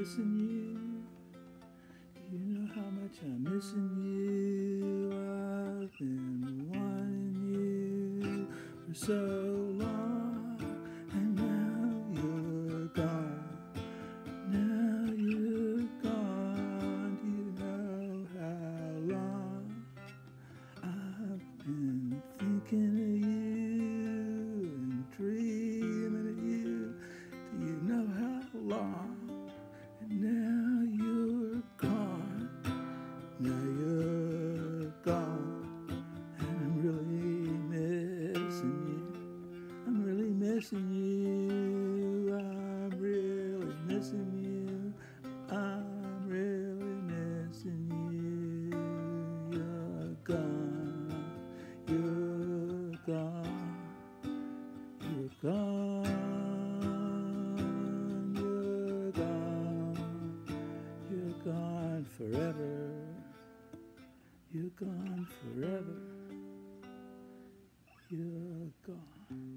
missing you. Do you know how much I'm missing you? I've been wanting you for so long, and now you're gone. Now you're gone. Do you know how long I've been thinking of you and dreaming of you? Do you know how long? And now you're gone. Now you're gone. And I'm really missing you. I'm really missing you. I'm really missing you. I'm really missing you. You're gone. You're gone. You're gone. You're gone. You're gone forever. You're gone forever. You're gone.